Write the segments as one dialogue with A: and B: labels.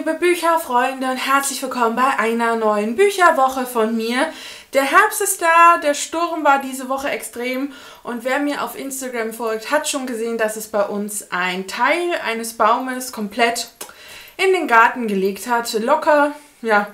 A: liebe Bücherfreunde und herzlich willkommen bei einer neuen Bücherwoche von mir. Der Herbst ist da, der Sturm war diese Woche extrem und wer mir auf Instagram folgt, hat schon gesehen, dass es bei uns ein Teil eines Baumes komplett in den Garten gelegt hat. Locker, ja,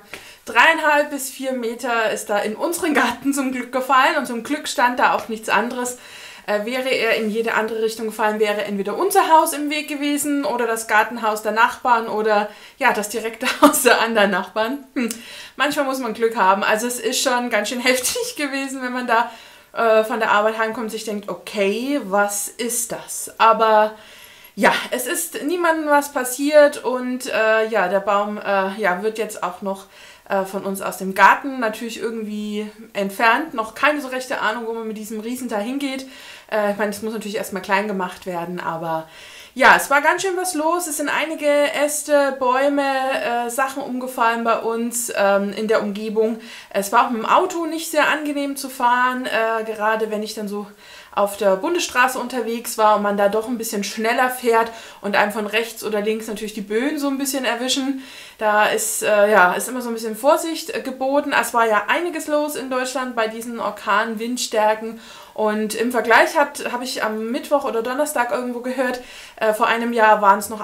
A: 3,5 bis 4 Meter ist da in unseren Garten zum Glück gefallen und zum Glück stand da auch nichts anderes. Wäre er in jede andere Richtung gefallen, wäre entweder unser Haus im Weg gewesen oder das Gartenhaus der Nachbarn oder ja, das direkte Haus der anderen Nachbarn. Manchmal muss man Glück haben. Also es ist schon ganz schön heftig gewesen, wenn man da von der Arbeit heimkommt und sich denkt, okay, was ist das? Aber ja, es ist niemandem was passiert und ja, der Baum ja, wird jetzt auch noch von uns aus dem Garten natürlich irgendwie entfernt. Noch keine so rechte Ahnung, wo man mit diesem Riesenteil hingeht. Ich meine, es muss natürlich erstmal klein gemacht werden, aber ja, es war ganz schön was los. Es sind einige Äste, Bäume, Sachen umgefallen bei uns in der Umgebung. Es war auch mit dem Auto nicht sehr angenehm zu fahren, gerade wenn ich dann so auf der Bundesstraße unterwegs war und man da doch ein bisschen schneller fährt und einem von rechts oder links natürlich die Böen so ein bisschen erwischen. Da ist, ja, ist immer so ein bisschen Vorsicht geboten. Es war ja einiges los in Deutschland bei diesen Orkan-Windstärken. Und im Vergleich habe ich am Mittwoch oder Donnerstag irgendwo gehört, vor einem Jahr waren es noch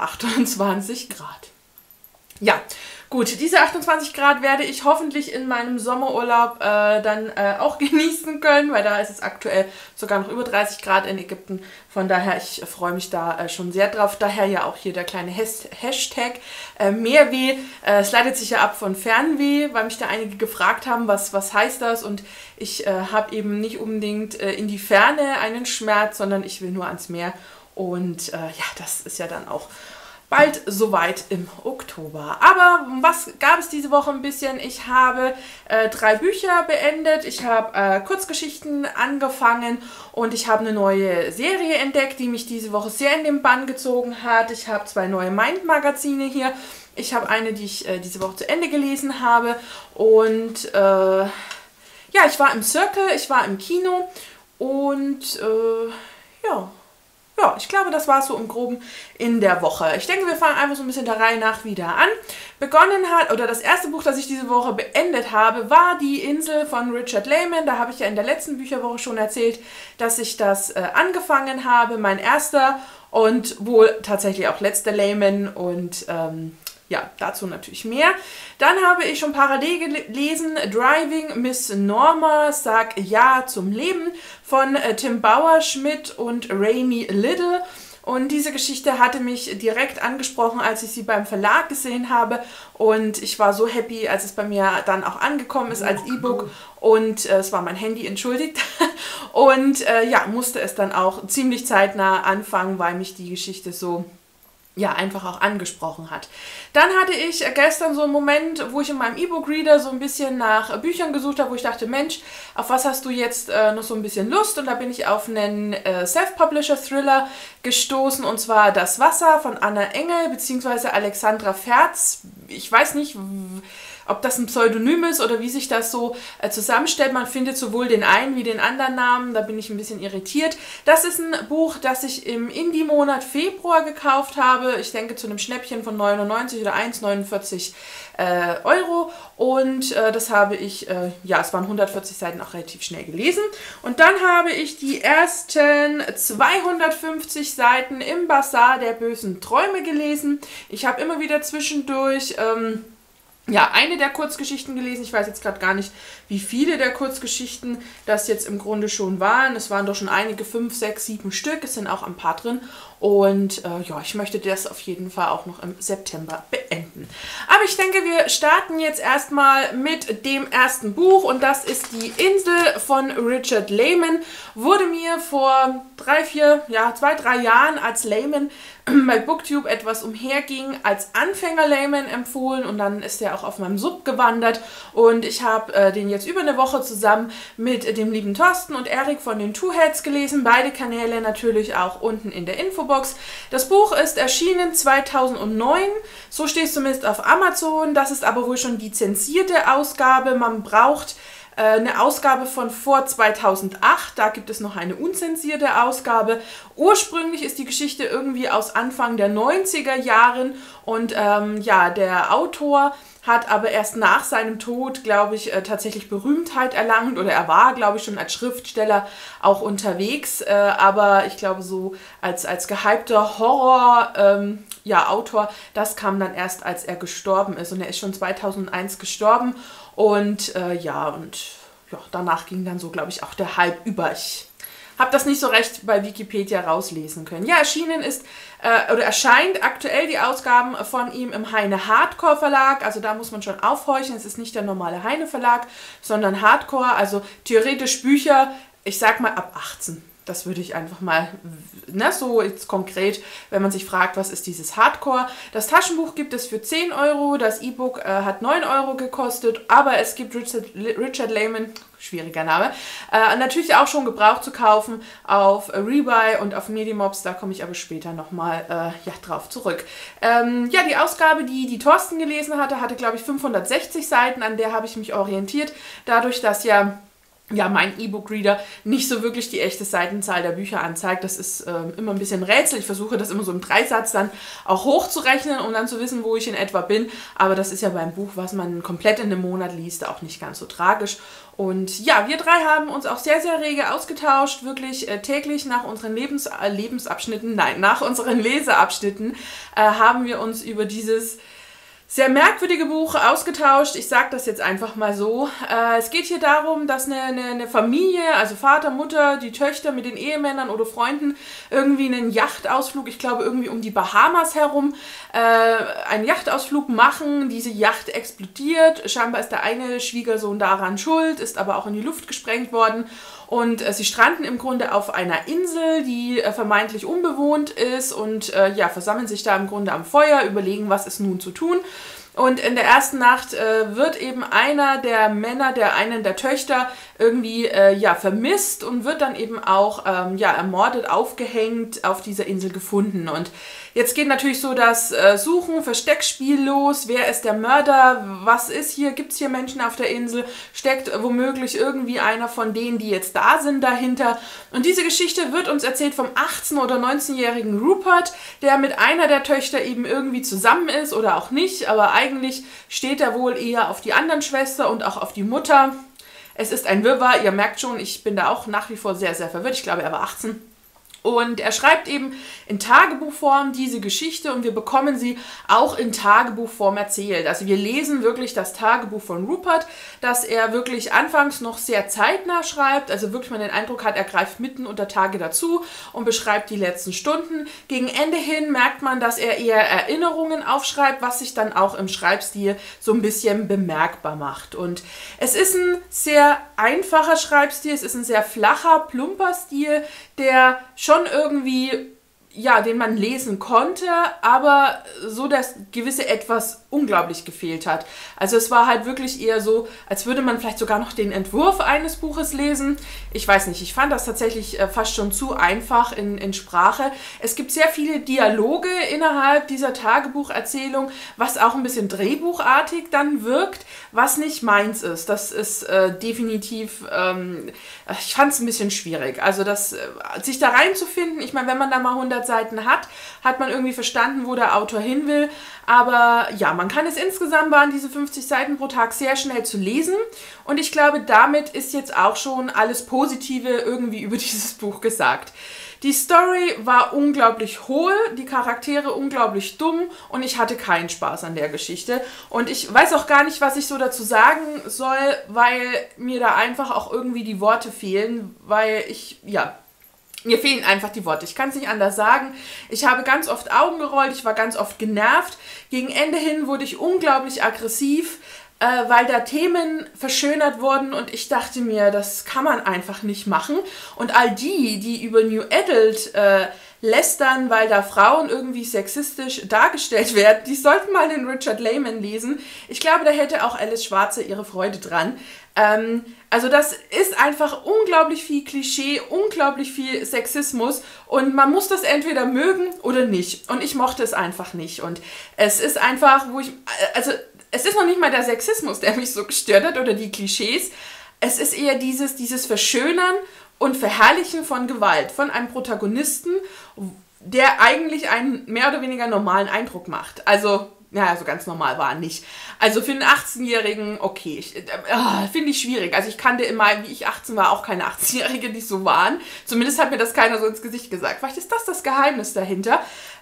A: 28 Grad. Ja, gut, diese 28 Grad werde ich hoffentlich in meinem Sommerurlaub dann auch genießen können, weil da ist es aktuell sogar noch über 30 Grad in Ägypten. Von daher, ich freue mich da schon sehr drauf. Daher ja auch hier der kleine Hashtag Mehrweh. Es leitet sich ja ab von Fernweh, weil mich da einige gefragt haben, was heißt das? Und ich habe eben nicht unbedingt in die Ferne einen Schmerz, sondern ich will nur ans Meer. Und ja, das ist ja dann auch bald soweit im Oktober. Aber was gab es diese Woche ein bisschen? Ich habe 3 Bücher beendet, ich habe Kurzgeschichten angefangen und ich habe eine neue Serie entdeckt, die mich diese Woche sehr in den Bann gezogen hat. Ich habe 2 neue Mind-Magazine hier. Ich habe eine, die ich diese Woche zu Ende gelesen habe und ja, ich war im Circle, ich war im Kino und ja. Ja, ich glaube, das war es so im Groben in der Woche. Ich denke, wir fangen einfach so ein bisschen der Reihe nach wieder an. Begonnen hat, oder das erste Buch, das ich diese Woche beendet habe, war Die Insel von Richard Lehman. Da habe ich ja in der letzten Bücherwoche schon erzählt, dass ich das angefangen habe. Mein erster und wohl tatsächlich auch letzter Lehman und ja, dazu natürlich mehr. Dann habe ich schon parallel gelesen Driving Miss Norma, Sag Ja zum Leben von Tim Bauer-Schmidt und Rami Little. Und diese Geschichte hatte mich direkt angesprochen, als ich sie beim Verlag gesehen habe. Und ich war so happy, als es bei mir dann auch angekommen ist als E-Book. Und es war mein Handy, entschuldigt. Und ja, musste es dann auch ziemlich zeitnah anfangen, weil mich die Geschichte so ja, einfach auch angesprochen hat. Dann hatte ich gestern so einen Moment, wo ich in meinem E-Book-Reader so ein bisschen nach Büchern gesucht habe, wo ich dachte, Mensch, auf was hast du jetzt noch so ein bisschen Lust? Und da bin ich auf einen Self-Publisher-Thriller gestoßen, und zwar Das Wasser von Anna Engel bzw. Alexandra Ferz. Ich weiß nicht, ob das ein Pseudonym ist oder wie sich das so zusammenstellt. Man findet sowohl den einen wie den anderen Namen, da bin ich ein bisschen irritiert. Das ist ein Buch, das ich im Indie-Monat Februar gekauft habe. Ich denke zu einem Schnäppchen von 99 oder 1,49 Euro. Und das habe ich, ja, es waren 140 Seiten, auch relativ schnell gelesen. Und dann habe ich die ersten 250 Seiten im Bazar der bösen Träume gelesen. Ich habe immer wieder zwischendurch ja, eine der Kurzgeschichten gelesen. Ich weiß jetzt gerade gar nicht, wie viele der Kurzgeschichten das jetzt im Grunde schon waren. Es waren doch schon einige, 5, 6, 7 Stück. Es sind auch ein paar drin. Und ja, ich möchte das auf jeden Fall auch noch im September beenden. Aber ich denke, wir starten jetzt erstmal mit dem ersten Buch. Und das ist Die Insel von Richard Lehman. Wurde mir vor 2, 3 Jahren als Lehman bei Booktube etwas umherging, als Anfänger Lehman empfohlen. Und dann ist er auch auf meinem Sub gewandert. Und ich habe den jetzt über eine Woche zusammen mit dem lieben Thorsten und Erik von den Two Heads gelesen. Beide Kanäle natürlich auch unten in der Infobox. Das Buch ist erschienen 2009, so steht es zumindest auf Amazon. Das ist aber wohl schon die zensierte Ausgabe. Man braucht eine Ausgabe von vor 2008, da gibt es noch eine unzensierte Ausgabe. Ursprünglich ist die Geschichte irgendwie aus Anfang der 90er Jahren Und ja, der Autor hat aber erst nach seinem Tod, glaube ich, tatsächlich Berühmtheit erlangt, oder er war, glaube ich, schon als Schriftsteller auch unterwegs, aber ich glaube so als gehypter Horror, ja, Autor, das kam dann erst, als er gestorben ist, und er ist schon 2001 gestorben und ja, danach ging dann so, glaube ich, auch der Hype über. Ich habe das nicht so recht bei Wikipedia rauslesen können. Ja, erschienen ist oder erscheint aktuell die Ausgaben von ihm im Heine Hardcore Verlag. Also da muss man schon aufhorchen. Es ist nicht der normale Heine Verlag, sondern Hardcore. Also theoretisch Bücher, ich sag mal ab 18. Das würde ich einfach mal, ne, so jetzt konkret, wenn man sich fragt, was ist dieses Hardcore. Das Taschenbuch gibt es für 10 Euro, das E-Book hat 9 Euro gekostet, aber es gibt Richard Lehman, schwieriger Name, natürlich auch schon gebraucht zu kaufen auf Rebuy und auf Medimobs, da komme ich aber später nochmal ja, drauf zurück. Ja, die Ausgabe, die Thorsten gelesen hatte, glaube ich 560 Seiten, an der habe ich mich orientiert, dadurch, dass ja mein E-Book-Reader nicht so wirklich die echte Seitenzahl der Bücher anzeigt. Das ist immer ein bisschen ein Rätsel. Ich versuche das immer so im Dreisatz dann auch hochzurechnen, um dann zu wissen, wo ich in etwa bin. Aber das ist ja beim Buch, was man komplett in einem Monat liest, auch nicht ganz so tragisch. Und ja, wir drei haben uns auch sehr, sehr rege ausgetauscht, wirklich täglich nach unseren nach unseren Leseabschnitten haben wir uns über dieses sehr merkwürdige Buch ausgetauscht. Ich sage das jetzt einfach mal so. Es geht hier darum, dass eine Familie, also Vater, Mutter, die Töchter mit den Ehemännern oder Freunden irgendwie einen Yachtausflug, ich glaube irgendwie um die Bahamas herum, einen Yachtausflug machen. Diese Yacht explodiert. Scheinbar ist der eine Schwiegersohn daran schuld, ist aber auch in die Luft gesprengt worden. Und sie stranden im Grunde auf einer Insel, die vermeintlich unbewohnt ist und ja, versammeln sich da im Grunde am Feuer, überlegen, was ist nun zu tun. Und in der ersten Nacht wird eben einer der Männer, einen der Töchter, irgendwie ja, vermisst und wird dann eben auch ja, ermordet, aufgehängt auf dieser Insel gefunden. Und jetzt geht natürlich so das Suchen, Versteckspiel los. Wer ist der Mörder? Was ist hier? Gibt es hier Menschen auf der Insel? Steckt womöglich irgendwie einer von denen, die jetzt da sind, dahinter? Und diese Geschichte wird uns erzählt vom 18- oder 19-jährigen Rupert, der mit einer der Töchter eben irgendwie zusammen ist oder auch nicht, aber eigentlich steht er wohl eher auf die anderen Schwester und auch auf die Mutter. Es ist ein Wirrwarr, ihr merkt schon, ich bin da auch nach wie vor sehr, sehr verwirrt. Ich glaube, er war 18. Und er schreibt eben in Tagebuchform diese Geschichte und wir bekommen sie auch in Tagebuchform erzählt. Also wir lesen wirklich das Tagebuch von Rupert, das er wirklich anfangs noch sehr zeitnah schreibt. Also wirklich man den Eindruck hat, er greift mitten unter Tage dazu und beschreibt die letzten Stunden. Gegen Ende hin merkt man, dass er eher Erinnerungen aufschreibt, was sich dann auch im Schreibstil so ein bisschen bemerkbar macht. Und es ist ein sehr einfacher Schreibstil, es ist ein sehr flacher, plumper Stil, der schon irgendwie, ja, den man lesen konnte, aber so das gewisse Etwas unglaublich gefehlt hat. Also es war halt wirklich eher so, als würde man vielleicht sogar noch den Entwurf eines Buches lesen. Ich weiß nicht, ich fand das tatsächlich fast schon zu einfach in Sprache. Es gibt sehr viele Dialoge innerhalb dieser Tagebucherzählung, was auch ein bisschen drehbuchartig dann wirkt, was nicht meins ist. Das ist definitiv, ich fand es ein bisschen schwierig. Also sich da reinzufinden, ich meine, wenn man da mal 100 Seiten hat, hat man irgendwie verstanden, wo der Autor hin will. Aber ja, man kann es insgesamt, waren diese 50 Seiten pro Tag sehr schnell zu lesen. Und ich glaube, damit ist jetzt auch schon alles Positive irgendwie über dieses Buch gesagt. Die Story war unglaublich hohl, die Charaktere unglaublich dumm und ich hatte keinen Spaß an der Geschichte. Und ich weiß auch gar nicht, was ich so dazu sagen soll, weil mir da einfach auch irgendwie die Worte fehlen, weil mir fehlen einfach die Worte. Ich kann es nicht anders sagen. Ich habe ganz oft Augen gerollt, ich war ganz oft genervt. Gegen Ende hin wurde ich unglaublich aggressiv, weil da Themen verschönert wurden und ich dachte mir, das kann man einfach nicht machen. Und all die über New Adult lästern, weil da Frauen irgendwie sexistisch dargestellt werden, die sollten mal den Richard Lehman lesen. Ich glaube, da hätte auch Alice Schwarzer ihre Freude dran. Also das ist einfach unglaublich viel Klischee, unglaublich viel Sexismus und man muss das entweder mögen oder nicht. Und ich mochte es einfach nicht. Und es ist einfach, es ist noch nicht mal der Sexismus, der mich so gestört hat oder die Klischees. Es ist eher dieses Verschönern und Verherrlichen von Gewalt, von einem Protagonisten, der eigentlich einen mehr oder weniger normalen Eindruck macht. Also, ja, so ganz normal war er nicht. Also für einen 18-Jährigen, okay, finde ich schwierig. Also ich kannte immer, wie ich 18 war, auch keine 18-Jährige, die so waren. Zumindest hat mir das keiner so ins Gesicht gesagt. Vielleicht ist das Geheimnis dahinter.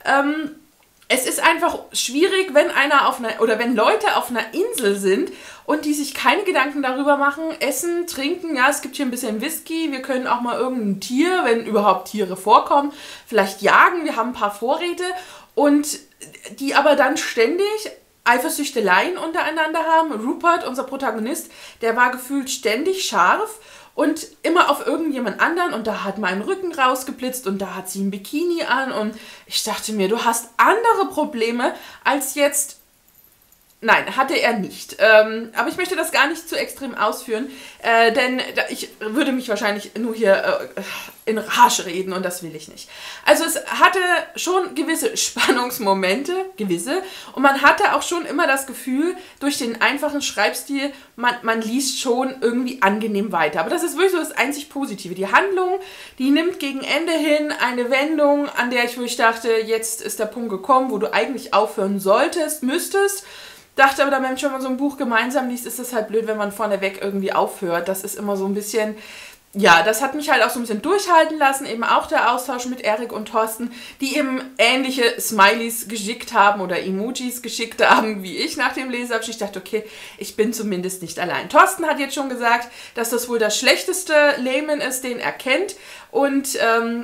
A: Es ist einfach schwierig, wenn wenn Leute auf einer Insel sind und die sich keine Gedanken darüber machen, essen, trinken, ja, es gibt hier ein bisschen Whisky, wir können auch mal irgendein Tier, wenn überhaupt Tiere vorkommen, vielleicht jagen, wir haben ein paar Vorräte und die aber dann ständig Eifersüchteleien untereinander haben. Rupert, unser Protagonist, der war gefühlt ständig scharf und immer auf irgendjemand anderen und da hat mein Rücken rausgeblitzt und da hat sie ein Bikini an und ich dachte mir, du hast andere Probleme als jetzt. Nein, hatte er nicht. Aber ich möchte das gar nicht zu extrem ausführen, denn ich würde mich wahrscheinlich nur hier in Rage reden und das will ich nicht. Also es hatte schon gewisse Spannungsmomente, und man hatte auch schon immer das Gefühl, durch den einfachen Schreibstil, man liest schon irgendwie angenehm weiter. Aber das ist wirklich so das einzig Positive. Die Handlung, die nimmt gegen Ende hin eine Wendung, an der ich wirklich dachte, jetzt ist der Punkt gekommen, wo du eigentlich aufhören müsstest. Dachte aber, wenn man schon mal so ein Buch gemeinsam liest, ist es halt blöd, wenn man vorneweg irgendwie aufhört. Das ist immer so ein bisschen, ja, das hat mich halt auch so ein bisschen durchhalten lassen. Eben auch der Austausch mit Erik und Thorsten, die eben ähnliche Smileys geschickt haben oder Emojis geschickt haben, wie ich nach dem Leseabschnitt. Ich dachte, okay, ich bin zumindest nicht allein. Thorsten hat jetzt schon gesagt, dass das wohl das schlechteste Layman ist, den er kennt. Und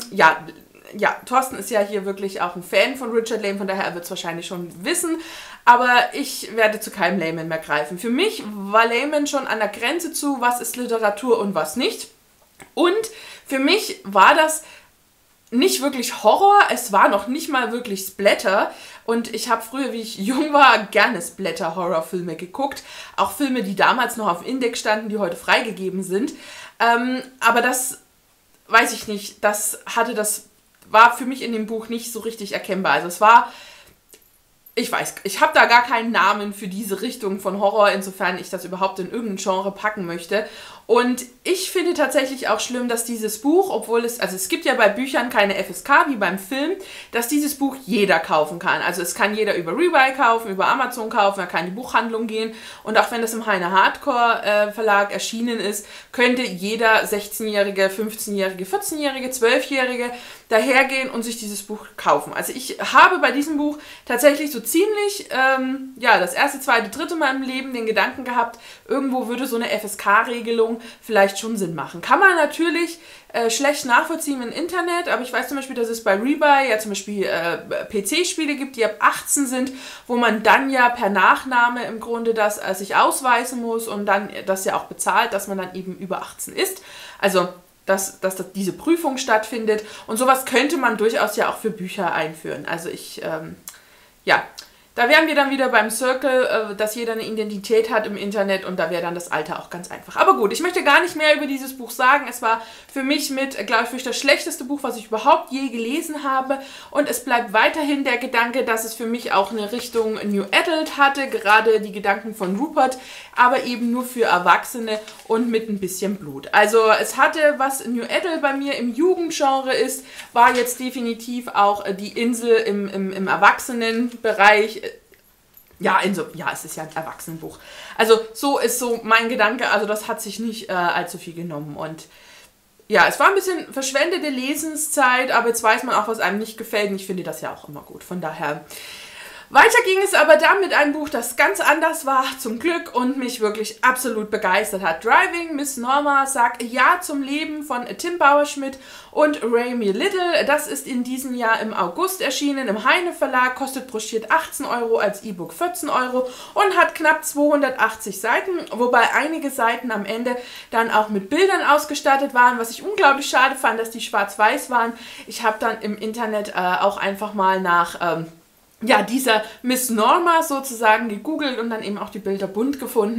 A: ja, Thorsten ist ja hier wirklich auch ein Fan von Richard Layman, von daher wird es wahrscheinlich schon wissen. Aber ich werde zu keinem Layman mehr greifen. Für mich war Layman schon an der Grenze zu, was ist Literatur und was nicht. Und für mich war das nicht wirklich Horror, es war noch nicht mal wirklich Splatter. Und ich habe früher, wie ich jung war, gerne Splatter-Horrorfilme geguckt. Auch Filme, die damals noch auf Index standen, die heute freigegeben sind. Aber das, weiß ich nicht, war für mich in dem Buch nicht so richtig erkennbar. Also es war, ich habe da gar keinen Namen für diese Richtung von Horror, insofern ich das überhaupt in irgendein Genre packen möchte. Und ich finde tatsächlich auch schlimm, dass dieses Buch, obwohl es gibt ja bei Büchern keine FSK wie beim Film, dass dieses Buch jeder kaufen kann. Also es kann jeder über Rebuy kaufen, über Amazon kaufen, er kann in die Buchhandlung gehen. Und auch wenn das im Heine Hardcore Verlag erschienen ist, könnte jeder 16-Jährige, 15-Jährige, 14-Jährige, 12-Jährige dahergehen und sich dieses Buch kaufen. Also ich habe bei diesem Buch tatsächlich so ziemlich, das erste, zweite, dritte Mal im Leben den Gedanken gehabt, irgendwo würde so eine FSK-Regelung vielleicht schon Sinn machen. Kann man natürlich schlecht nachvollziehen im Internet, aber ich weiß zum Beispiel, dass es bei Rebuy ja zum Beispiel PC-Spiele gibt, die ab 18 sind, wo man dann ja per Nachname im Grunde das sich ausweisen muss und dann das ja auch bezahlt, dass man dann eben über 18 ist. Also dass diese Prüfung stattfindet und sowas könnte man durchaus ja auch für Bücher einführen. Also da wären wir dann wieder beim Circle, dass jeder eine Identität hat im Internet und da wäre dann das Alter auch ganz einfach. Aber gut, ich möchte gar nicht mehr über dieses Buch sagen. Es war für mich glaube ich, das schlechteste Buch, was ich überhaupt je gelesen habe. Und es bleibt weiterhin der Gedanke, dass es für mich auch eine Richtung New Adult hatte, gerade die Gedanken von Rupert, aber eben nur für Erwachsene und mit ein bisschen Blut. Also es hatte, was New Adult bei mir im Jugendgenre ist, war jetzt definitiv auch die Insel im Erwachsenenbereich. Es ist ja ein Erwachsenenbuch. Also so ist so mein Gedanke, also das hat sich nicht allzu viel genommen und ja, es war ein bisschen verschwendete Lesenszeit, aber jetzt weiß man auch, was einem nicht gefällt und ich finde das ja auch immer gut, von daher. Weiter ging es aber dann mit einem Buch, das ganz anders war, zum Glück, und mich wirklich absolut begeistert hat. Driving Miss Norma sagt Ja zum Leben von Tim Bauerschmidt und Rami Little. Das ist in diesem Jahr im August erschienen im Heine Verlag, kostet broschiert 18 Euro, als E-Book 14 Euro und hat knapp 280 Seiten, wobei einige Seiten am Ende dann auch mit Bildern ausgestattet waren, was ich unglaublich schade fand, dass die schwarz-weiß waren. Ich habe dann im Internet auch einfach mal nach dieser Miss Norma sozusagen gegoogelt und dann eben auch die Bilder bunt gefunden.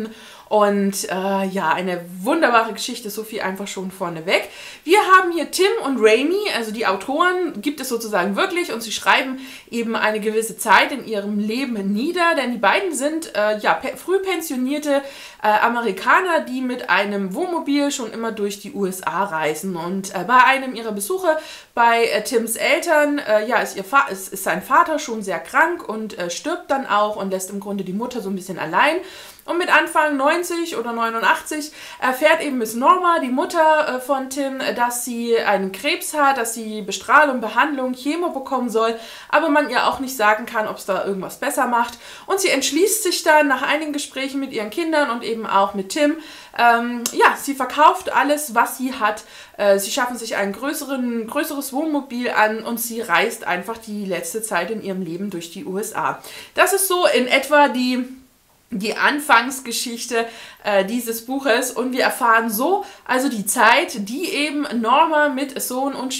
A: Und ja, eine wunderbare Geschichte, so viel einfach schon vorneweg. Wir haben hier Tim und Raimi, also die Autoren gibt es sozusagen wirklich und sie schreiben eben eine gewisse Zeit in ihrem Leben nieder, denn die beiden sind ja, früh pensionierte Amerikaner, die mit einem Wohnmobil schon immer durch die USA reisen. Und bei einem ihrer Besuche bei Tims Eltern, ja, ist sein Vater schon sehr krank und stirbt dann auch und lässt im Grunde die Mutter so ein bisschen allein. Und mit Anfang 90 oder 89 erfährt eben Miss Norma, die Mutter von Tim, dass sie einen Krebs hat, dass sie Bestrahlung, Behandlung, Chemo bekommen soll, aber man ihr auch nicht sagen kann, ob es da irgendwas besser macht. Und sie entschließt sich dann nach einigen Gesprächen mit ihren Kindern und eben auch mit Tim, ja, sie verkauft alles, was sie hat. Sie schaffen sich ein größeres Wohnmobil an und sie reist einfach die letzte Zeit in ihrem Leben durch die USA. Das ist so in etwa die Anfangsgeschichte dieses Buches und wir erfahren so also die Zeit, die eben Norma mit Sohn und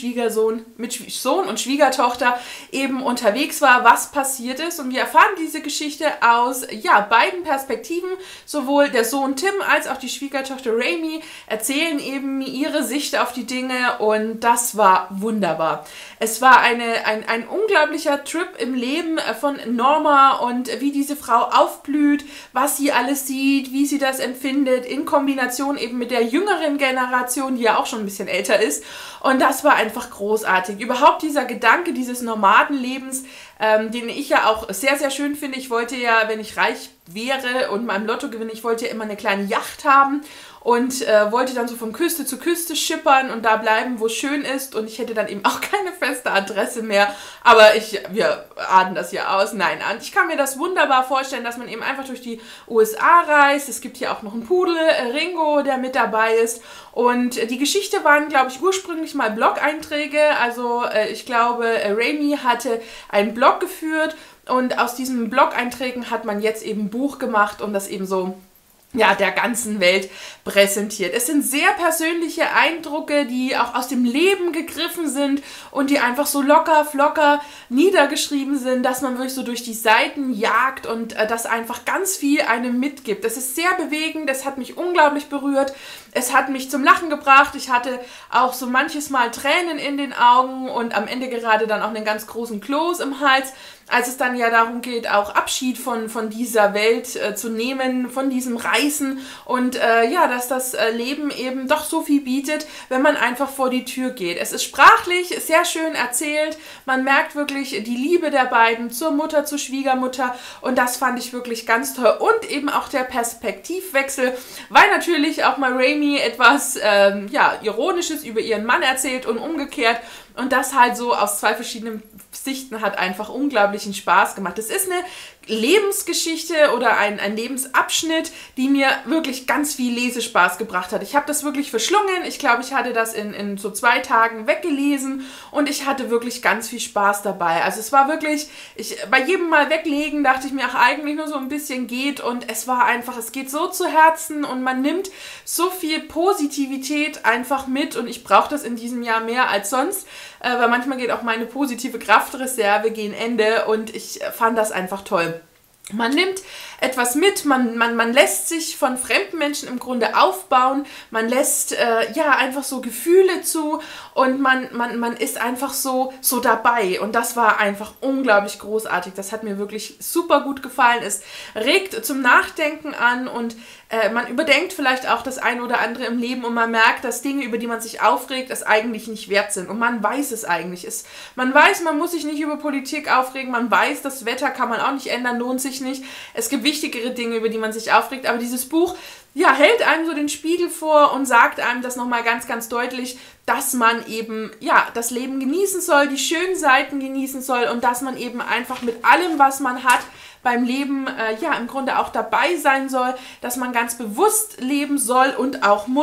A: Schwiegertochter eben unterwegs war, was passiert ist und wir erfahren diese Geschichte aus ja, beiden Perspektiven, sowohl der Sohn Tim als auch die Schwiegertochter Raimi erzählen eben ihre Sicht auf die Dinge und das war wunderbar. Es war ein unglaublicher Trip im Leben von Norma und wie diese Frau aufblüht, was sie alles sieht, wie sie das empfindet, in Kombination eben mit der jüngeren Generation, die ja auch schon ein bisschen älter ist. Und das war einfach großartig. Überhaupt dieser Gedanke dieses Nomadenlebens, den ich ja auch sehr, sehr schön finde. Ich wollte ja, wenn ich reich wäre und mal im Lotto gewinne, ich wollte ja immer eine kleine Yacht haben und wollte dann so von Küste zu Küste schippern und da bleiben, wo es schön ist und ich hätte dann eben auch keine feste Adresse mehr, aber wir ahnen das ja aus. Nein, ich kann mir das wunderbar vorstellen, dass man eben einfach durch die USA reist. Es gibt hier auch noch einen Pudel, Ringo, der mit dabei ist und die Geschichte waren, glaube ich, ursprünglich mal Blog-Einträge, also ich glaube, Raimi hatte einen Blog geführt und aus diesen Blog-Einträgen hat man jetzt eben ein Buch gemacht und das eben so ja, der ganzen Welt präsentiert. Es sind sehr persönliche Eindrücke, die auch aus dem Leben gegriffen sind und die einfach so locker, flocker niedergeschrieben sind, dass man wirklich so durch die Seiten jagt und das einfach ganz viel einem mitgibt. Das ist sehr bewegend, das hat mich unglaublich berührt, es hat mich zum Lachen gebracht, ich hatte auch so manches Mal Tränen in den Augen und am Ende gerade dann auch einen ganz großen Kloß im Hals, als es dann ja darum geht, auch Abschied von dieser Welt zu nehmen, von diesem Reisen und ja, dass das Leben eben doch so viel bietet, wenn man einfach vor die Tür geht. Es ist sprachlich sehr schön erzählt, man merkt wirklich die Liebe der beiden zur Mutter, zur Schwiegermutter und das fand ich wirklich ganz toll und eben auch der Perspektivwechsel, weil natürlich auch mal Raimi etwas ja, Ironisches über ihren Mann erzählt und umgekehrt und das halt so aus zwei verschiedenen Sichten hat einfach unglaublichen Spaß gemacht. Es ist eine Lebensgeschichte oder ein Lebensabschnitt, die mir wirklich ganz viel Lesespaß gebracht hat. Ich habe das wirklich verschlungen. Ich glaube, ich hatte das in so 2 Tagen weggelesen und ich hatte wirklich ganz viel Spaß dabei. Also es war wirklich, bei jedem Mal weglegen dachte ich mir, ach, eigentlich nur so ein bisschen geht und es war einfach, es geht so zu Herzen und man nimmt so viel Positivität einfach mit und ich brauche das in diesem Jahr mehr als sonst, weil manchmal geht auch meine positive Kraftreserve gegen Ende und ich fand das einfach toll. Man nimmt etwas mit, man lässt sich von fremden Menschen im Grunde aufbauen, man lässt ja einfach so Gefühle zu und man ist einfach so dabei und das war einfach unglaublich großartig, das hat mir wirklich super gut gefallen, es regt zum Nachdenken an und man überdenkt vielleicht auch das eine oder andere im Leben und man merkt, dass Dinge, über die man sich aufregt, es eigentlich nicht wert sind und man weiß es eigentlich. Man weiß, man muss sich nicht über Politik aufregen, man weiß, das Wetter kann man auch nicht ändern, lohnt sich nicht. Es gibt wichtigere Dinge, über die man sich aufregt, aber dieses Buch, ja, hält einem so den Spiegel vor und sagt einem das nochmal ganz, ganz deutlich, dass man eben, ja, das Leben genießen soll, die schönen Seiten genießen soll und dass man eben einfach mit allem, was man hat, beim Leben, ja, im Grunde auch dabei sein soll, dass man ganz bewusst leben soll und auch muss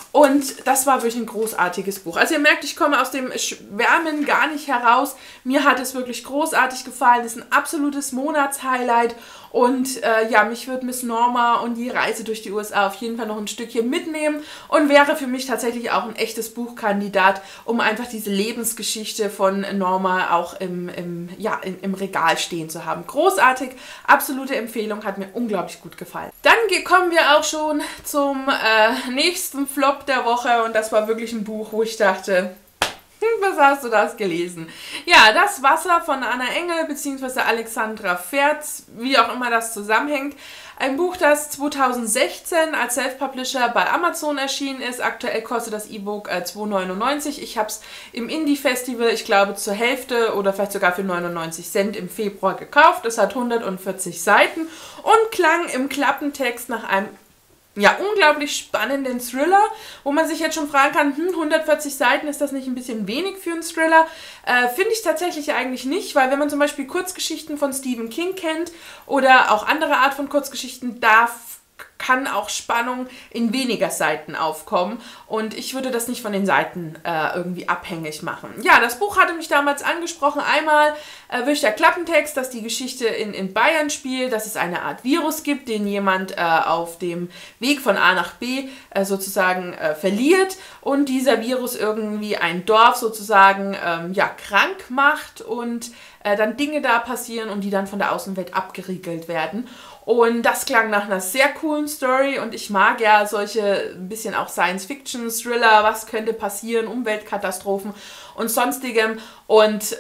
A: Und das war wirklich ein großartiges Buch. Also ihr merkt, ich komme aus dem Schwärmen gar nicht heraus. Mir hat es wirklich großartig gefallen. Es ist ein absolutes Monatshighlight. Und ja, mich wird Miss Norma und die Reise durch die USA auf jeden Fall noch ein Stückchen mitnehmen und wäre für mich tatsächlich auch ein echtes Buchkandidat, um einfach diese Lebensgeschichte von Norma auch im Regal stehen zu haben. Großartig, absolute Empfehlung, hat mir unglaublich gut gefallen. Dann kommen wir auch schon zum nächsten Flop der Woche und das war wirklich ein Buch, wo ich dachte, was hast du das gelesen? Ja, Das Wasser von Anna Engel bzw. Alexandra Ferz, wie auch immer das zusammenhängt. Ein Buch, das 2016 als Self-Publisher bei Amazon erschienen ist. Aktuell kostet das E-Book 2,99 €. Ich habe es im Indie-Festival, ich glaube, zur Hälfte oder vielleicht sogar für 99 Cent im Februar gekauft. Es hat 140 Seiten und klang im Klappentext nach einem unglaublich spannenden Thriller, wo man sich jetzt schon fragen kann, 140 Seiten, ist das nicht ein bisschen wenig für einen Thriller? Finde ich tatsächlich eigentlich nicht, weil wenn man zum Beispiel Kurzgeschichten von Stephen King kennt oder auch andere Art von Kurzgeschichten, kann auch Spannung in weniger Seiten aufkommen und ich würde das nicht von den Seiten irgendwie abhängig machen. Ja, das Buch hatte mich damals angesprochen. Einmal wirklich der Klappentext, dass die Geschichte in Bayern spielt, dass es eine Art Virus gibt, den jemand auf dem Weg von A nach B sozusagen verliert und dieser Virus irgendwie ein Dorf sozusagen krank macht und dann Dinge da passieren und die dann von der Außenwelt abgeriegelt werden. Und das klang nach einer sehr coolen Story und ich mag ja solche ein bisschen auch Science-Fiction-Thriller, was könnte passieren, Umweltkatastrophen und sonstigem. Und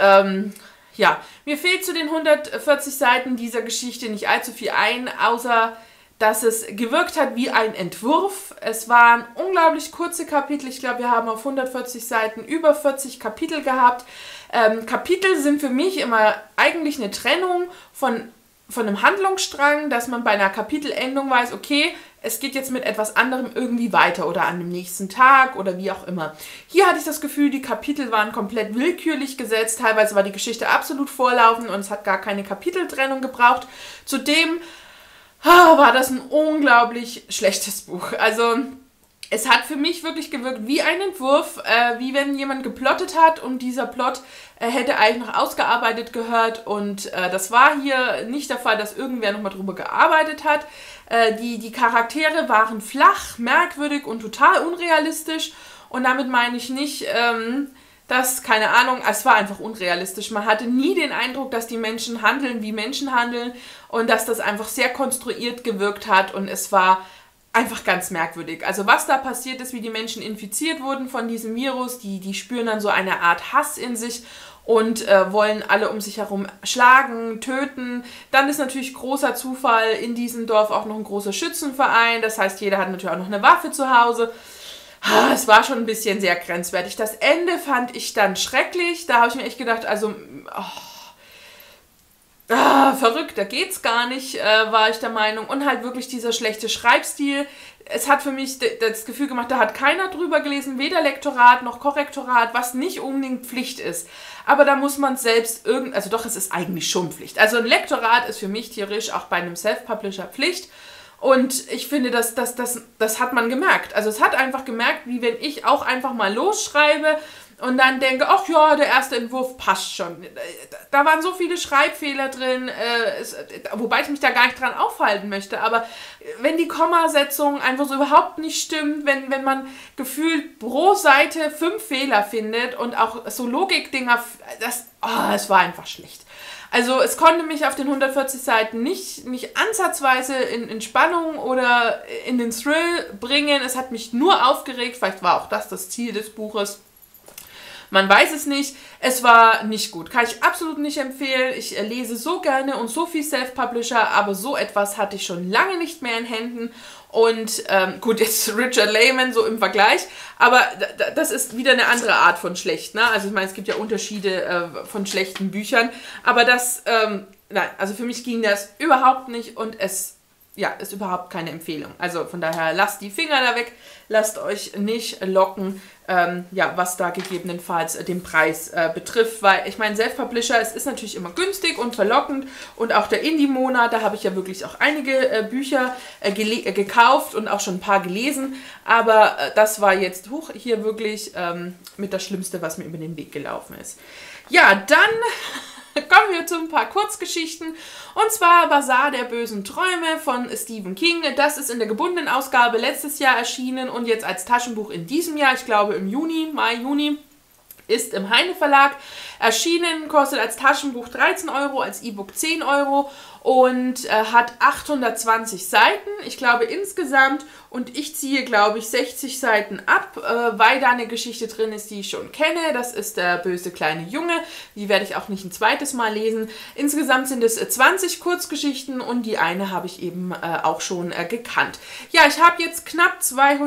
A: mir fehlt zu den 140 Seiten dieser Geschichte nicht allzu viel ein, außer dass es gewirkt hat wie ein Entwurf. Es waren unglaublich kurze Kapitel. Ich glaube, wir haben auf 140 Seiten über 40 Kapitel gehabt. Kapitel sind für mich immer eigentlich eine Trennung von einem Handlungsstrang, dass man bei einer Kapitelendung weiß, okay, es geht jetzt mit etwas anderem irgendwie weiter oder an dem nächsten Tag oder wie auch immer. Hier hatte ich das Gefühl, die Kapitel waren komplett willkürlich gesetzt, teilweise war die Geschichte absolut vorlaufend und es hat gar keine Kapiteltrennung gebraucht. Zudem war das ein unglaublich schlechtes Buch. Also es hat für mich wirklich gewirkt wie ein Entwurf, wie wenn jemand geplottet hat und dieser Plot hätte eigentlich noch ausgearbeitet gehört und das war hier nicht der Fall, dass irgendwer nochmal drüber gearbeitet hat. Die Charaktere waren flach, merkwürdig und total unrealistisch und damit meine ich nicht, dass, keine Ahnung, es war einfach unrealistisch. Man hatte nie den Eindruck, dass die Menschen handeln, wie Menschen handeln und dass das einfach sehr konstruiert gewirkt hat und es war einfach ganz merkwürdig. Also was da passiert ist, wie die Menschen infiziert wurden von diesem Virus, die spüren dann so eine Art Hass in sich und wollen alle um sich herum schlagen, töten. Dann ist natürlich großer Zufall in diesem Dorf auch noch ein großer Schützenverein. Das heißt, jeder hat natürlich auch noch eine Waffe zu Hause. Es war schon ein bisschen sehr grenzwertig. Das Ende fand ich dann schrecklich. Da habe ich mir echt gedacht, also verrückt, da geht's gar nicht, war ich der Meinung. Und halt wirklich dieser schlechte Schreibstil. Es hat für mich das Gefühl gemacht, da hat keiner drüber gelesen, weder Lektorat noch Korrektorat, was nicht unbedingt Pflicht ist. Aber da muss man selbst also doch, es ist eigentlich schon Pflicht. Also ein Lektorat ist für mich theoretisch auch bei einem Self-Publisher Pflicht. Und ich finde, das hat man gemerkt. Also es hat einfach gemerkt, wie wenn ich auch einfach mal losschreibe und dann denke, ach ja, der erste Entwurf passt schon. Da waren so viele Schreibfehler drin, wobei ich mich da gar nicht dran aufhalten möchte. Aber wenn die Kommasetzung einfach so überhaupt nicht stimmt, wenn man gefühlt pro Seite 5 Fehler findet und auch so Logikdinger, es war einfach schlecht. Also es konnte mich auf den 140 Seiten nicht ansatzweise in Spannung oder in den Thrill bringen. Es hat mich nur aufgeregt, vielleicht war auch das Ziel des Buches. Man weiß es nicht. Es war nicht gut. Kann ich absolut nicht empfehlen. Ich lese so gerne und so viel Self-Publisher, aber so etwas hatte ich schon lange nicht mehr in Händen. Und gut, jetzt Richard Lehman so im Vergleich, aber das ist wieder eine andere Art von schlecht. Ne? Also ich meine, es gibt ja Unterschiede von schlechten Büchern, aber nein, also für mich ging das überhaupt nicht und es ja, ist überhaupt keine Empfehlung. Also von daher lasst die Finger da weg, lasst euch nicht locken, ja, was da gegebenenfalls den Preis betrifft, weil ich meine, Self-Publisher, es ist natürlich immer günstig und verlockend und auch der Indie-Monat, da habe ich ja wirklich auch einige Bücher gekauft und auch schon ein paar gelesen, aber das war jetzt hier wirklich mit das Schlimmste, was mir über den Weg gelaufen ist. Ja, dann kommen wir zu ein paar Kurzgeschichten. Und zwar Basar der bösen Träume von Stephen King. Das ist in der gebundenen Ausgabe letztes Jahr erschienen und jetzt als Taschenbuch in diesem Jahr, ich glaube im Mai, Juni, ist im Heine Verlag erschienen, kostet als Taschenbuch 13 Euro, als E-Book 10 Euro und hat 820 Seiten, ich glaube insgesamt, und ich ziehe, glaube ich, 60 Seiten ab, weil da eine Geschichte drin ist, die ich schon kenne. Das ist der böse kleine Junge, die werde ich auch nicht ein zweites Mal lesen. Insgesamt sind es 20 Kurzgeschichten und die eine habe ich eben auch schon gekannt. Ja, ich habe jetzt knapp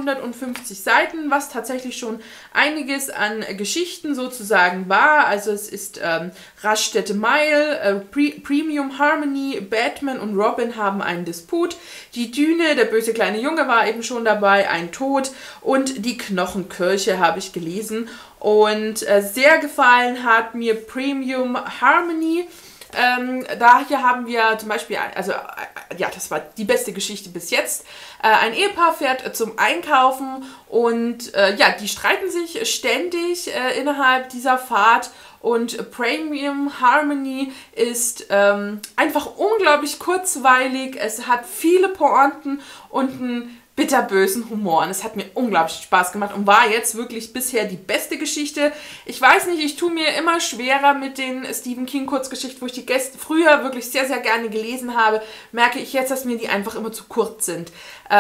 A: 250 Seiten, was tatsächlich schon einiges an Geschichten sozusagen war. Also es ist Raststätte Mile, Premium Harmony, Batman und Robin haben einen Disput, die Düne, der böse kleine Junge war eben schon dabei, ein Tod und die Knochenkirche habe ich gelesen und sehr gefallen hat mir Premium Harmony. Da hier haben wir zum Beispiel, also ja, das war die beste Geschichte bis jetzt. Ein Ehepaar fährt zum Einkaufen und ja, die streiten sich ständig innerhalb dieser Fahrt. Und Premium Harmony ist einfach unglaublich kurzweilig. Es hat viele Pointen und einen bitterbösen Humor. Und es hat mir unglaublich Spaß gemacht und war jetzt wirklich bisher die beste Geschichte. Ich weiß nicht, ich tue mir immer schwerer mit den Stephen King Kurzgeschichten, wo ich die früher wirklich sehr, sehr gerne gelesen habe, merke ich jetzt, dass mir die einfach immer zu kurz sind.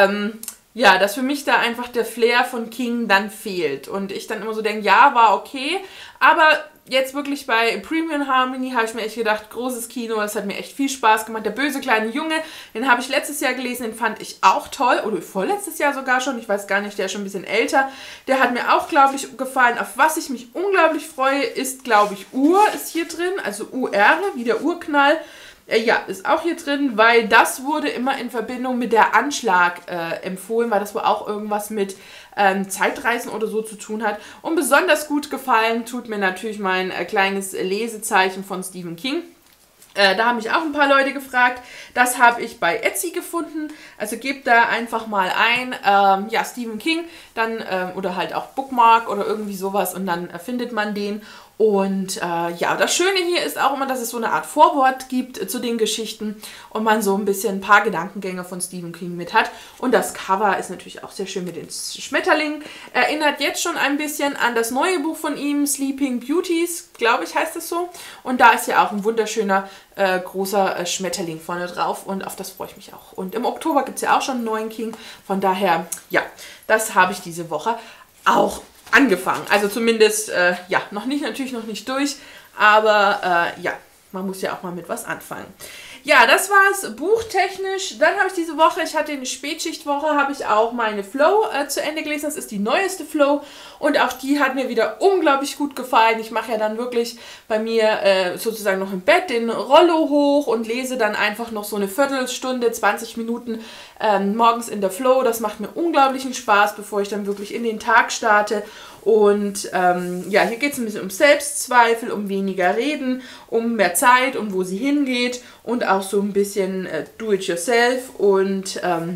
A: Ja, dass für mich da einfach der Flair von King dann fehlt. Und ich dann immer so denke, ja, war okay, aber jetzt wirklich bei Premium Harmony habe ich mir echt gedacht, großes Kino, das hat mir echt viel Spaß gemacht. Der böse kleine Junge, den habe ich letztes Jahr gelesen, den fand ich auch toll, oder vorletztes Jahr sogar schon, ich weiß gar nicht, der ist schon ein bisschen älter. Der hat mir auch, glaube ich, gefallen. Auf was ich mich unglaublich freue, ist, glaube ich, Ur ist hier drin, also UR, wie der Urknall. Ja, ist auch hier drin, weil das wurde immer in Verbindung mit der Anschlag empfohlen, weil das wohl auch irgendwas mit Zeitreisen oder so zu tun hat. Und besonders gut gefallen tut mir natürlich mein kleines Lesezeichen von Stephen King. Da haben mich auch ein paar Leute gefragt. Das habe ich bei Etsy gefunden. Also gebt da einfach mal ein, ja, Stephen King, dann oder halt auch Bookmark oder irgendwie sowas und dann findet man den. Und ja, das Schöne hier ist auch immer, dass es so eine Art Vorwort gibt zu den Geschichten und man so ein bisschen ein paar Gedankengänge von Stephen King mit hat. Und das Cover ist natürlich auch sehr schön mit den Schmetterlingen. Erinnert jetzt schon ein bisschen an das neue Buch von ihm, Sleeping Beauties, glaube ich, heißt es so. Und da ist ja auch ein wunderschöner großer Schmetterling vorne drauf und auf das freue ich mich auch. Und im Oktober gibt es ja auch schon einen neuen King. Von daher, ja, das habe ich diese Woche auch angefangen. Also zumindest, ja, natürlich noch nicht durch, aber ja, man muss ja auch mal mit was anfangen. Ja, das war's buchtechnisch. Dann habe ich diese Woche, ich hatte eine Spätschichtwoche, habe ich auch meine Flow zu Ende gelesen. Das ist die neueste Flow und auch die hat mir wieder unglaublich gut gefallen. Ich mache ja dann wirklich bei mir sozusagen noch im Bett den Rollo hoch und lese dann einfach noch so eine Viertelstunde, 20 Minuten morgens in der Flow. Das macht mir unglaublichen Spaß, bevor ich dann wirklich in den Tag starte. Und ja, hier geht es ein bisschen um Selbstzweifel, um weniger Reden, um mehr Zeit, um wo sie hingeht und auch so ein bisschen Do-it-yourself. Und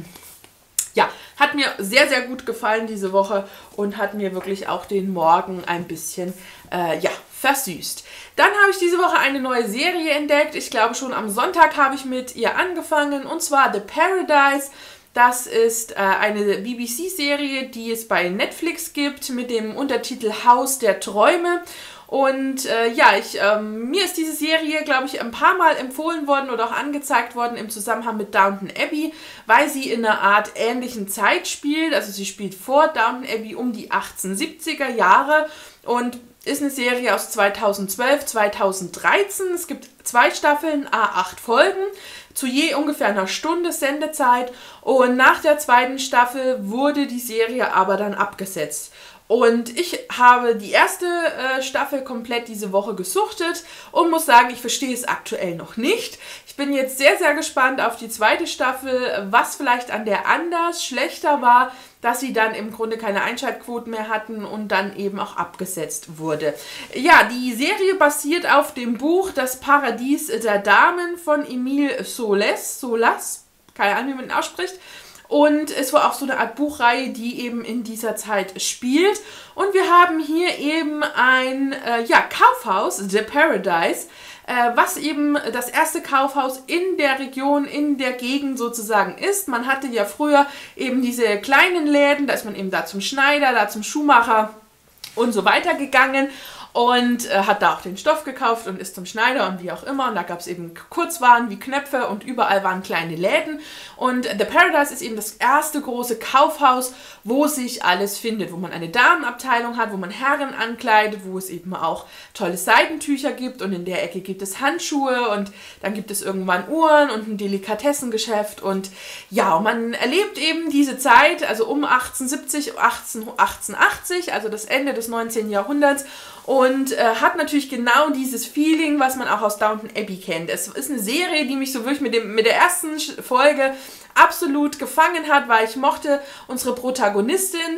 A: ja, hat mir sehr, sehr gut gefallen diese Woche und hat mir wirklich auch den Morgen ein bisschen ja, versüßt. Dann habe ich diese Woche eine neue Serie entdeckt. Ich glaube schon am Sonntag habe ich mit ihr angefangen und zwar The Paradise. Das ist eine BBC-Serie, die es bei Netflix gibt mit dem Untertitel Haus der Träume. Und ja, mir ist diese Serie, glaube ich, ein paar Mal empfohlen worden oder auch angezeigt worden im Zusammenhang mit Downton Abbey, weil sie in einer Art ähnlichen Zeit spielt. Also sie spielt vor Downton Abbey um die 1870er Jahre und ist eine Serie aus 2012, 2013. Es gibt 2 Staffeln, 8 Folgen, zu je ungefähr einer Stunde Sendezeit. Und nach der 2. Staffel wurde die Serie aber dann abgesetzt. Und ich habe die erste Staffel komplett diese Woche gesuchtet und muss sagen, ich verstehe es aktuell noch nicht. Ich bin jetzt sehr, sehr gespannt auf die zweite Staffel, was vielleicht an der anders schlechter war, dass sie dann im Grunde keine Einschaltquoten mehr hatten und dann eben auch abgesetzt wurde. Ja, die Serie basiert auf dem Buch Das Paradies der Damen von Emile Solas, keine Ahnung, wie man ihn ausspricht. Und es war auch so eine Art Buchreihe, die eben in dieser Zeit spielt. Und wir haben hier eben ein Kaufhaus, The Paradise, was eben das erste Kaufhaus in der Region, in der Gegend sozusagen ist. Man hatte ja früher eben diese kleinen Läden, da ist man eben da zum Schneider, da zum Schuhmacher und so weiter gegangen. Und hat da auch den Stoff gekauft und ist zum Schneider und wie auch immer. Und da gab es eben Kurzwaren wie Knöpfe und überall waren kleine Läden. Und The Paradise ist eben das erste große Kaufhaus, wo sich alles findet. Wo man eine Damenabteilung hat, wo man Herren ankleidet, wo es eben auch tolle Seidentücher gibt. Und in der Ecke gibt es Handschuhe und dann gibt es irgendwann Uhren und ein Delikatessengeschäft. Und ja, man erlebt eben diese Zeit, also um 1870, 1880, also das Ende des 19. Jahrhunderts. Und hat natürlich genau dieses Feeling, was man auch aus Downton Abbey kennt. Es ist eine Serie, die mich so wirklich mit der ersten Folge absolut gefangen hat, weil ich mochte unsere Protagonistin,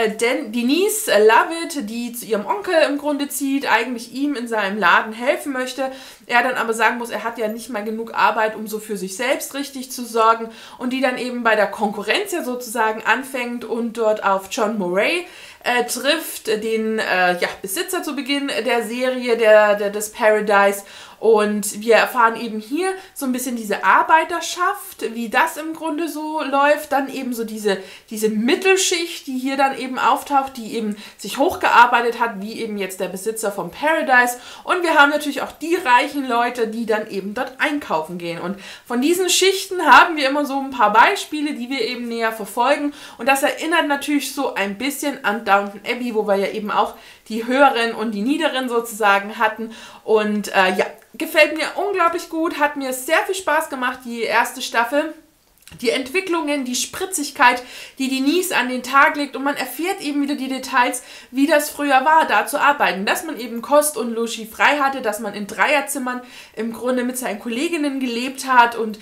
A: Denise Lovett, die zu ihrem Onkel im Grunde zieht, eigentlich ihm in seinem Laden helfen möchte. Er dann aber sagen muss, er hat ja nicht mal genug Arbeit, um so für sich selbst richtig zu sorgen und die dann eben bei der Konkurrenz ja sozusagen anfängt und dort auf John Moray trifft, den Besitzer zu Beginn der Serie des Paradise. Und wir erfahren eben hier so ein bisschen diese Arbeiterschaft, wie das im Grunde so läuft. Dann eben so diese Mittelschicht, die hier dann eben auftaucht, die eben sich hochgearbeitet hat, wie eben jetzt der Besitzer vom Paradise. Und wir haben natürlich auch die reichen Leute, die dann eben dort einkaufen gehen. Und von diesen Schichten haben wir immer so ein paar Beispiele, die wir eben näher verfolgen. Und das erinnert natürlich so ein bisschen an Downton Abbey, wo wir ja eben auch die höheren und die niederen sozusagen hatten. Und gefällt mir unglaublich gut, hat mir sehr viel Spaß gemacht, die erste Staffel. Die Entwicklungen, die Spritzigkeit, die Denise an den Tag legt und man erfährt eben wieder die Details, wie das früher war, da zu arbeiten. Dass man eben Kost und Logis frei hatte, dass man in Dreierzimmern im Grunde mit seinen Kolleginnen gelebt hat und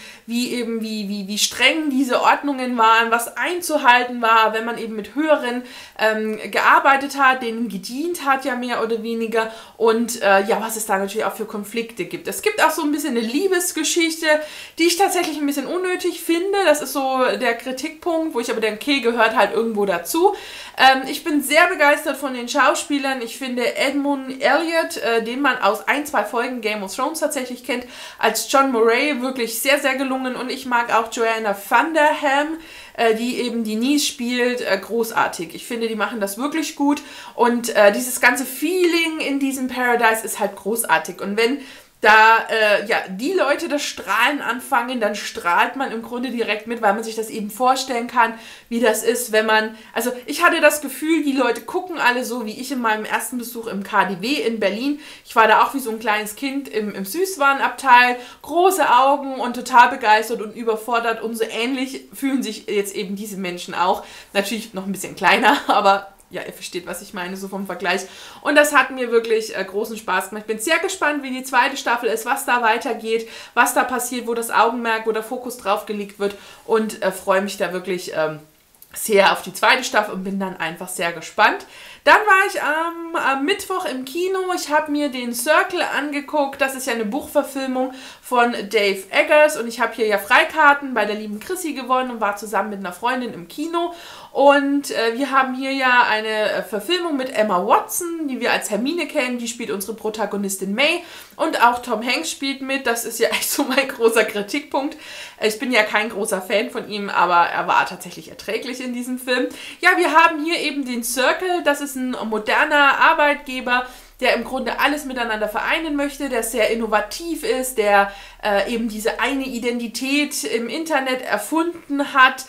A: wie streng diese Ordnungen waren, was einzuhalten war, wenn man eben mit Höheren gearbeitet hat, denen gedient hat, ja mehr oder weniger und was es da natürlich auch für Konflikte gibt. Es gibt auch so ein bisschen eine Liebesgeschichte, die ich tatsächlich ein bisschen unnötig finde. Das ist so der Kritikpunkt, wo ich aber denke, okay, gehört halt irgendwo dazu. Ich bin sehr begeistert von den Schauspielern. Ich finde Edmund Elliot, den man aus 1-2 Folgen Game of Thrones tatsächlich kennt, als John Moray wirklich sehr, sehr gelungen. Und ich mag auch Joanna Van der Ham, die eben Denise spielt, großartig. Ich finde, die machen das wirklich gut. Und dieses ganze Feeling in diesem Paradise ist halt großartig. Und wenn da die Leute das Strahlen anfangen, dann strahlt man im Grunde direkt mit, weil man sich das eben vorstellen kann, wie das ist, wenn man, also ich hatte das Gefühl, die Leute gucken alle so, wie ich in meinem ersten Besuch im KaDeWe in Berlin. Ich war da auch wie so ein kleines Kind im Süßwarenabteil, große Augen und total begeistert und überfordert und so ähnlich fühlen sich jetzt eben diese Menschen auch. Natürlich noch ein bisschen kleiner, aber ja, ihr versteht, was ich meine, so vom Vergleich. Und das hat mir wirklich großen Spaß gemacht. Ich bin sehr gespannt, wie die zweite Staffel ist, was da weitergeht, was da passiert, wo das Augenmerk, wo der Fokus drauf gelegt wird und freue mich da wirklich sehr auf die zweite Staffel und bin dann einfach sehr gespannt. Dann war ich am Mittwoch im Kino. Ich habe mir den Circle angeguckt. Das ist ja eine Buchverfilmung von Dave Eggers und ich habe hier ja Freikarten bei der lieben Chrissy gewonnen und war zusammen mit einer Freundin im Kino. Und wir haben hier ja eine Verfilmung mit Emma Watson, die wir als Hermine kennen. Die spielt unsere Protagonistin May und auch Tom Hanks spielt mit. Das ist ja echt so mein großer Kritikpunkt. Ich bin ja kein großer Fan von ihm, aber er war tatsächlich erträglich in diesem Film. Ja, wir haben hier eben den Circle. Das ist ein moderner Arbeitgeber, der im Grunde alles miteinander vereinen möchte, der sehr innovativ ist, der eben diese eine Identität im Internet erfunden hat,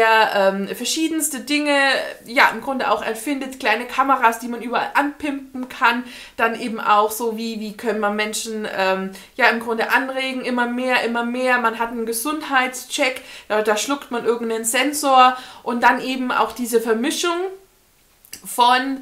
A: der verschiedenste Dinge, ja, im Grunde auch erfindet, kleine Kameras, die man überall anpimpen kann, dann eben auch so, wie können wir Menschen, im Grunde anregen, immer mehr, man hat einen Gesundheitscheck, da schluckt man irgendeinen Sensor und dann eben auch diese Vermischung von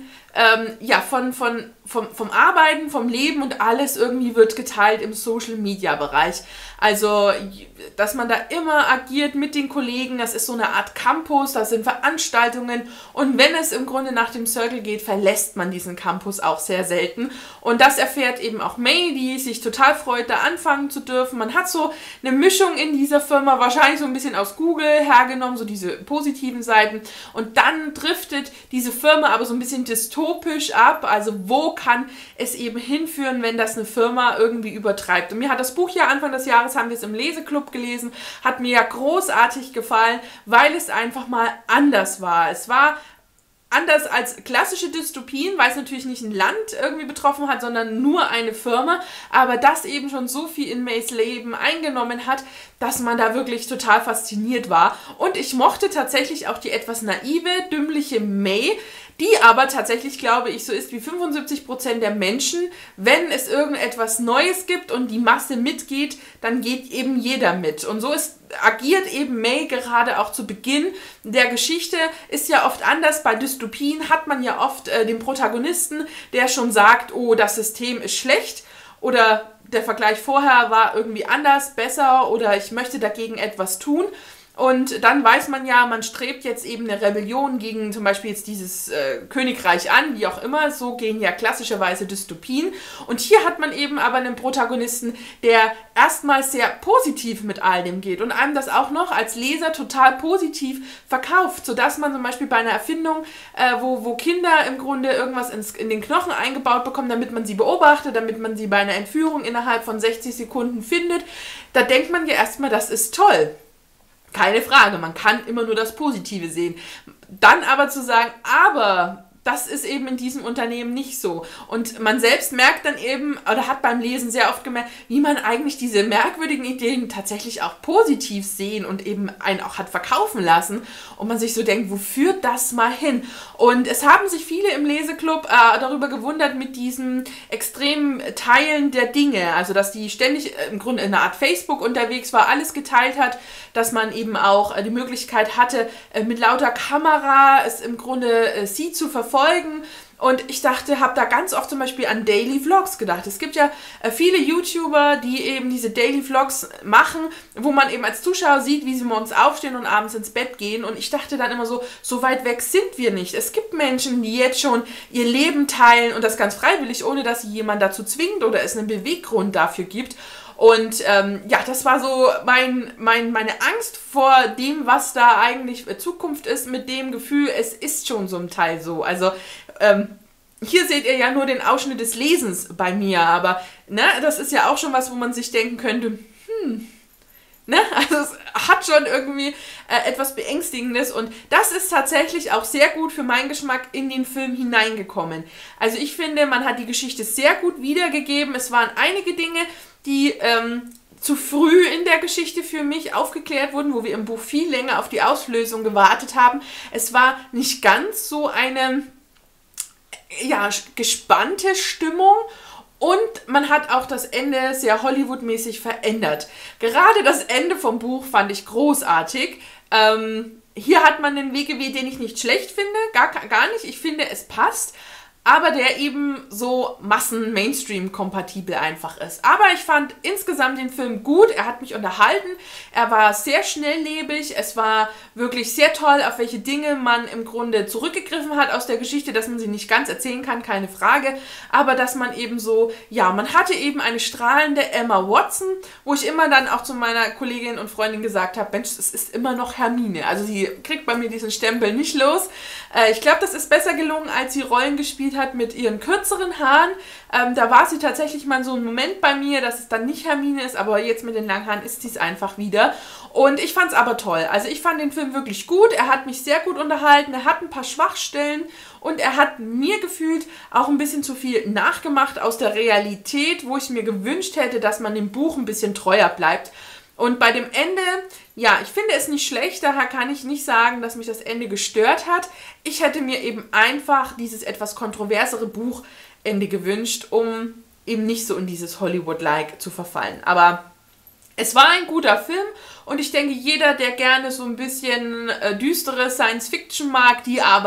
A: vom Arbeiten, vom Leben und alles irgendwie wird geteilt im Social-Media-Bereich. Also, dass man da immer agiert mit den Kollegen, das ist so eine Art Campus, da sind Veranstaltungen und wenn es im Grunde nach dem Circle geht, verlässt man diesen Campus auch sehr selten. Und das erfährt eben auch May, die sich total freut, da anfangen zu dürfen. Man hat so eine Mischung in dieser Firma, wahrscheinlich so ein bisschen aus Google hergenommen, so diese positiven Seiten. Und dann driftet diese Firma aber so ein bisschen dystopisch ab, also wo kann es eben hinführen, wenn das eine Firma irgendwie übertreibt. Und mir hat das Buch ja Anfang des Jahres, haben wir es im Leseklub gelesen, hat mir ja großartig gefallen, weil es einfach mal anders war. Es war anders als klassische Dystopien, weil es natürlich nicht ein Land irgendwie betroffen hat, sondern nur eine Firma, aber das eben schon so viel in Mays Leben eingenommen hat, dass man da wirklich total fasziniert war. Und ich mochte tatsächlich auch die etwas naive, dümmliche May, die aber tatsächlich, glaube ich, so ist wie 75% der Menschen. Wenn es irgendetwas Neues gibt und die Masse mitgeht, dann geht eben jeder mit. Und so agiert eben May gerade auch zu Beginn der Geschichte. Ist ja oft anders. Bei Dystopien hat man ja oft den Protagonisten, der schon sagt, oh, das System ist schlecht oder der Vergleich vorher war irgendwie anders, besser oder ich möchte dagegen etwas tun. Und dann weiß man ja, man strebt jetzt eben eine Rebellion gegen zum Beispiel jetzt dieses Königreich an, wie auch immer. So gehen ja klassischerweise Dystopien. Und hier hat man eben aber einen Protagonisten, der erstmal sehr positiv mit all dem geht und einem das auch noch als Leser total positiv verkauft, sodass man zum Beispiel bei einer Erfindung, wo Kinder im Grunde irgendwas in den Knochen eingebaut bekommen, damit man sie beobachtet, damit man sie bei einer Entführung innerhalb von 60 Sekunden findet, da denkt man ja erstmal, das ist toll. Keine Frage, man kann immer nur das Positive sehen. Dann aber zu sagen, aber das ist eben in diesem Unternehmen nicht so. Und man selbst merkt dann eben, oder hat beim Lesen sehr oft gemerkt, wie man eigentlich diese merkwürdigen Ideen tatsächlich auch positiv sehen und eben einen auch hat verkaufen lassen. Und man sich so denkt, wo führt das mal hin? Und es haben sich viele im Leseklub darüber gewundert mit diesem extremen Teilen der Dinge. Also, dass die ständig im Grunde in einer Art Facebook unterwegs war, alles geteilt hat, dass man eben auch die Möglichkeit hatte, mit lauter Kamera es im Grunde sie zu verfolgen. Und ich dachte, habe da ganz oft zum Beispiel an Daily Vlogs gedacht. Es gibt ja viele YouTuber, die eben diese Daily Vlogs machen, wo man eben als Zuschauer sieht, wie sie morgens aufstehen und abends ins Bett gehen. Und ich dachte dann immer so weit weg sind wir nicht. Es gibt Menschen, die jetzt schon ihr Leben teilen und das ganz freiwillig, ohne dass sie jemand dazu zwingt oder es einen Beweggrund dafür gibt. Und ja, das war so meine Angst vor dem, was da eigentlich Zukunft ist, mit dem Gefühl, es ist schon zum Teil so. Also hier seht ihr ja nur den Ausschnitt des Lesens bei mir, aber ne, das ist ja auch schon was, wo man sich denken könnte, ne? Also es hat schon irgendwie etwas Beängstigendes und das ist tatsächlich auch sehr gut für meinen Geschmack in den Film hineingekommen. Also ich finde, man hat die Geschichte sehr gut wiedergegeben. Es waren einige Dinge, die zu früh in der Geschichte für mich aufgeklärt wurden, wo wir im Buch viel länger auf die Auslösung gewartet haben. Es war nicht ganz so eine gespannte Stimmung. Und man hat auch das Ende sehr Hollywood-mäßig verändert. Gerade das Ende vom Buch fand ich großartig. Hier hat man einen Weg gewählt, den ich nicht schlecht finde, gar nicht. Ich finde, es passt. Aber der eben so Massen-Mainstream-kompatibel einfach ist. Aber ich fand insgesamt den Film gut, er hat mich unterhalten, er war sehr schnelllebig, es war wirklich sehr toll, auf welche Dinge man im Grunde zurückgegriffen hat aus der Geschichte, dass man sie nicht ganz erzählen kann, keine Frage, aber dass man eben so, ja, man hatte eben eine strahlende Emma Watson, wo ich immer dann auch zu meiner Kollegin und Freundin gesagt habe, Mensch, es ist immer noch Hermine, also sie kriegt bei mir diesen Stempel nicht los. Ich glaube, das ist besser gelungen, als sie Rollen gespielt hat mit ihren kürzeren Haaren. Da war sie tatsächlich mal so ein Moment bei mir, dass es dann nicht Hermine ist, aber jetzt mit den langen Haaren ist sie es einfach wieder. Und ich fand es aber toll. Also ich fand den Film wirklich gut. Er hat mich sehr gut unterhalten. Er hat ein paar Schwachstellen und er hat mir gefühlt auch ein bisschen zu viel nachgemacht aus der Realität, wo ich mir gewünscht hätte, dass man dem Buch ein bisschen treuer bleibt. Und bei dem Ende, ja, ich finde es nicht schlecht, daher kann ich nicht sagen, dass mich das Ende gestört hat. Ich hätte mir eben einfach dieses etwas kontroversere Buchende gewünscht, um eben nicht so in dieses Hollywood-like zu verfallen. Aber es war ein guter Film und ich denke, jeder, der gerne so ein bisschen düstere Science-Fiction mag, die aber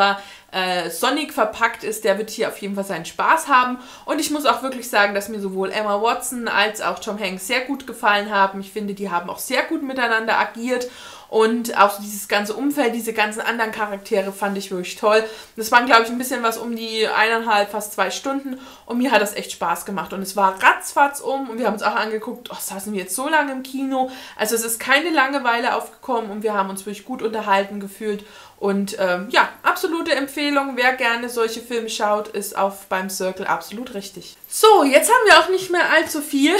A: sonnig verpackt ist, der wird hier auf jeden Fall seinen Spaß haben. Und ich muss auch wirklich sagen, dass mir sowohl Emma Watson als auch Tom Hanks sehr gut gefallen haben. Ich finde, die haben auch sehr gut miteinander agiert. Und auch so dieses ganze Umfeld, diese ganzen anderen Charaktere fand ich wirklich toll. Das waren, glaube ich, ein bisschen was um die 1,5, fast 2 Stunden. Und mir hat das echt Spaß gemacht. Und es war ratzfatz um. Und wir haben uns auch angeguckt, oh, saßen wir jetzt so lange im Kino. Also es ist keine Langeweile aufgekommen. Und wir haben uns wirklich gut unterhalten gefühlt. Und ja, absolute Empfehlung. Wer gerne solche Filme schaut, ist beim Circle absolut richtig. So, jetzt haben wir auch nicht mehr allzu viel.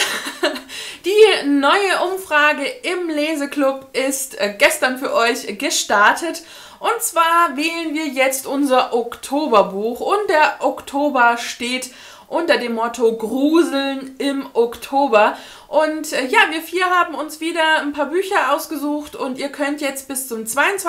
A: Die neue Umfrage im Leseclub ist gestern für euch gestartet. Und zwar wählen wir jetzt unser Oktoberbuch. Und der Oktober steht unter dem Motto Gruseln im Oktober. Und ja, wir 4 haben uns wieder ein paar Bücher ausgesucht und ihr könnt jetzt bis zum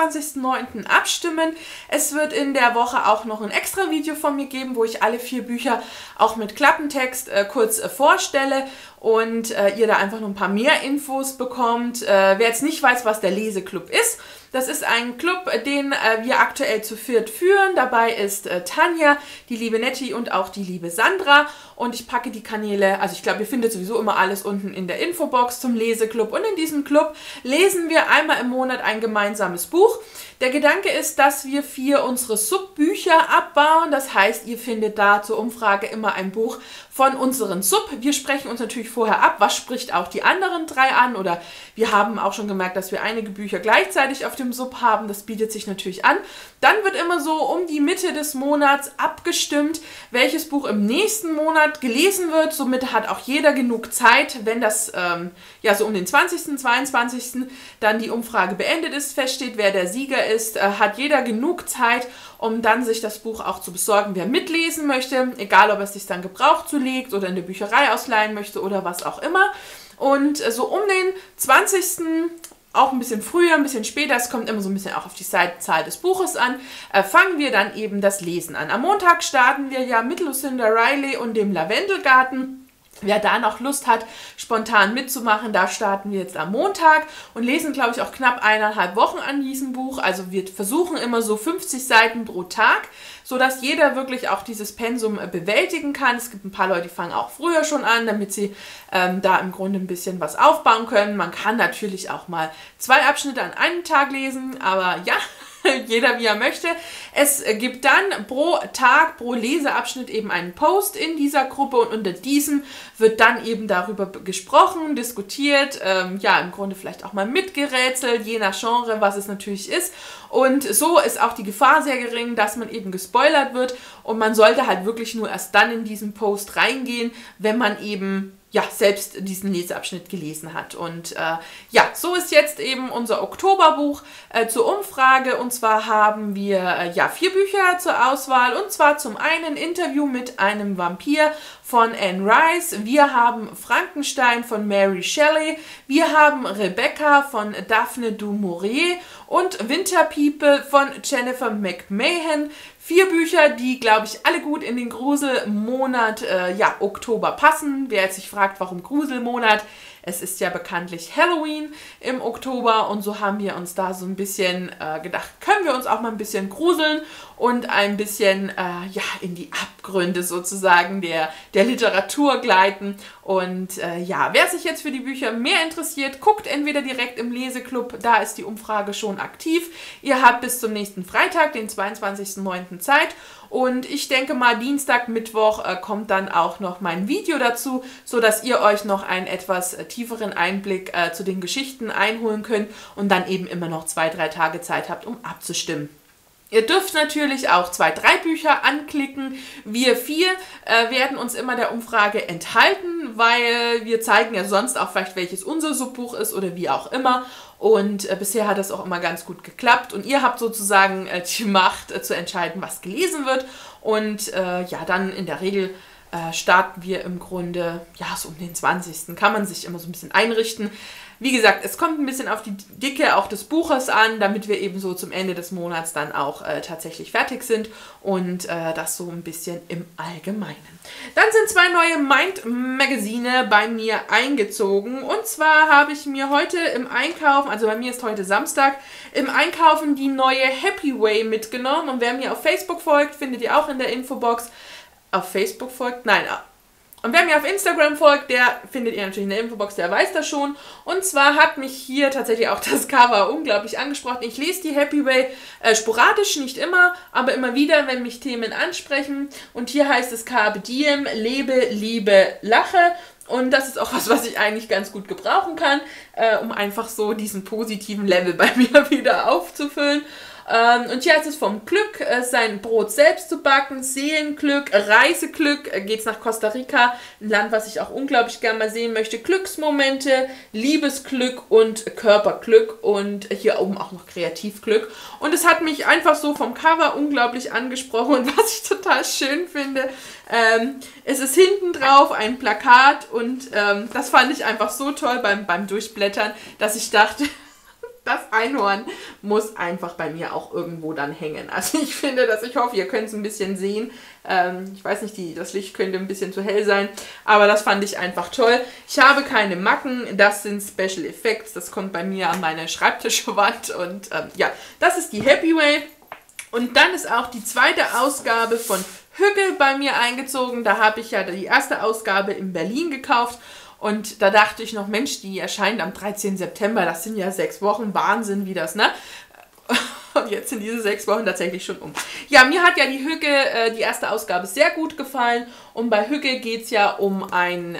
A: 22.09. abstimmen. Es wird in der Woche auch noch ein extra Video von mir geben, wo ich alle 4 Bücher auch mit Klappentext kurz vorstelle und ihr da einfach noch ein paar mehr Infos bekommt. Wer jetzt nicht weiß, was der Leseclub ist, das ist ein Club, den wir aktuell zu 4 führen. Dabei ist Tanja, die liebe Nettie und auch die liebe Sandra. Und ich packe die Kanäle, also ich glaube, ihr findet sowieso immer alles unten in der Infobox zum Leseclub. Und in diesem Club lesen wir einmal im Monat ein gemeinsames Buch. Der Gedanke ist, dass wir 4 unsere Subbücher abbauen. Das heißt, ihr findet da zur Umfrage immer ein Buch von unseren Sub. Wir sprechen uns natürlich vorher ab, was spricht auch die anderen 3 an. Oder wir haben auch schon gemerkt, dass wir einige Bücher gleichzeitig auf dem Sub haben. Das bietet sich natürlich an. Dann wird immer so um die Mitte des Monats abgestimmt, welches Buch im nächsten Monat gelesen wird. Somit hat auch jeder genug Zeit, wenn das ja so um den 20., 22. dann die Umfrage beendet ist, feststeht, wer der Sieger ist, hat jeder genug Zeit, um dann sich das Buch auch zu besorgen, wer mitlesen möchte, egal ob er es sich dann gebraucht zulegt oder in der Bücherei ausleihen möchte oder was auch immer. Und so um den 20., auch ein bisschen früher, ein bisschen später, es kommt immer so ein bisschen auch auf die Seitenzahl des Buches an, fangen wir dann eben das Lesen an. Am Montag starten wir ja mit Lucinda Riley und dem Lavendelgarten. Wer da noch Lust hat, spontan mitzumachen, da starten wir jetzt am Montag und lesen, glaube ich, auch knapp 1,5 Wochen an diesem Buch. Also wir versuchen immer so 50 Seiten pro Tag, sodass jeder wirklich auch dieses Pensum bewältigen kann. Es gibt ein paar Leute, die fangen auch früher schon an, damit sie da im Grunde ein bisschen was aufbauen können. Man kann natürlich auch mal 2 Abschnitte an einem Tag lesen, aber ja, jeder wie er möchte. Es gibt dann pro Tag, pro Leseabschnitt eben einen Post in dieser Gruppe und unter diesem wird dann eben darüber gesprochen, diskutiert, ja im Grunde vielleicht auch mal mitgerätselt, je nach Genre, was es natürlich ist. Und so ist auch die Gefahr sehr gering, dass man eben gespoilert wird und man sollte halt wirklich nur erst dann in diesen Post reingehen, wenn man eben ja, selbst diesen Leseabschnitt gelesen hat. Und ja, so ist jetzt eben unser Oktoberbuch zur Umfrage. Und zwar haben wir ja 4 Bücher zur Auswahl. Und zwar zum einen Interview mit einem Vampir von Anne Rice. Wir haben Frankenstein von Mary Shelley. Wir haben Rebecca von Daphne du Maurier und Winter People von Jennifer McMahon. 4 Bücher, die, glaube ich, alle gut in den Gruselmonat ja, Oktober passen. Wer jetzt sich fragt, warum Gruselmonat? Es ist ja bekanntlich Halloween im Oktober und so haben wir uns da so ein bisschen gedacht, können wir uns auch mal ein bisschen gruseln und ein bisschen ja, in die Abgründe sozusagen der Literatur gleiten. Und ja, wer sich jetzt für die Bücher mehr interessiert, guckt entweder direkt im Leseclub, da ist die Umfrage schon aktiv. Ihr habt bis zum nächsten Freitag, den 22.09. Zeit. Und ich denke mal, Dienstag, Mittwoch kommt dann auch noch mein Video dazu, sodass ihr euch noch einen etwas tieferen Einblick zu den Geschichten einholen könnt und dann eben immer noch 2-3 Tage Zeit habt, um abzustimmen. Ihr dürft natürlich auch 2-3 Bücher anklicken. Wir 4 werden uns immer der Umfrage enthalten, weil wir zeigen ja sonst auch vielleicht, welches unser Subbuch ist oder wie auch immer. Und bisher hat das auch immer ganz gut geklappt. Und ihr habt sozusagen die Macht zu entscheiden, was gelesen wird. Und ja, dann in der Regel starten wir im Grunde, ja, so um den 20. Kann man sich immer so ein bisschen einrichten. wie gesagt, es kommt ein bisschen auf die Dicke auch des Buches an, damit wir eben so zum Ende des Monats dann auch tatsächlich fertig sind und das so ein bisschen im Allgemeinen. Dann sind 2 neue Mind-Magazine bei mir eingezogen und zwar habe ich mir heute im Einkaufen, also bei mir ist heute Samstag, im Einkaufen die neue Happy Way mitgenommen und wer mir auf Facebook folgt, findet ihr auch in der Infobox. Auf Facebook folgt? Nein. Und wer mir auf Instagram folgt, der findet ihr natürlich in der Infobox, der weiß das schon. Und zwar hat mich hier tatsächlich auch das Cover unglaublich angesprochen. Ich lese die Happy Way sporadisch, nicht immer, aber immer wieder, wenn mich Themen ansprechen. Und hier heißt es Carpe Diem, lebe, liebe, lache. Und das ist auch was ich eigentlich ganz gut gebrauchen kann, um einfach so diesen positiven Level bei mir wieder aufzufüllen. Und hier heißt es vom Glück, sein Brot selbst zu backen, Seelenglück, Reiseglück, geht's nach Costa Rica, ein Land, was ich auch unglaublich gerne mal sehen möchte, Glücksmomente, Liebesglück und Körperglück und hier oben auch noch Kreativglück. Und es hat mich einfach so vom Cover unglaublich angesprochen und was ich total schön finde, es ist hinten drauf ein Plakat und das fand ich einfach so toll beim Durchblättern, dass ich dachte, das Einhorn muss einfach bei mir auch irgendwo dann hängen. Also ich finde das, ich hoffe, ihr könnt es ein bisschen sehen. Ich weiß nicht, das Licht könnte ein bisschen zu hell sein, aber das fand ich einfach toll. Ich habe keine Macken, das sind Special Effects, das kommt bei mir an meine Schreibtischwand und ja, das ist die Happy Way. Und dann ist auch die 2. Ausgabe von Hügge bei mir eingezogen. Da habe ich ja die erste Ausgabe in Berlin gekauft. Und da dachte ich noch, Mensch, die erscheint am 13. September, das sind ja 6 Wochen, Wahnsinn, wie das, ne? Und jetzt sind diese 6 Wochen tatsächlich schon um. Ja, mir hat ja die Hügge, die erste Ausgabe, sehr gut gefallen. Und bei Hügge geht es ja um eine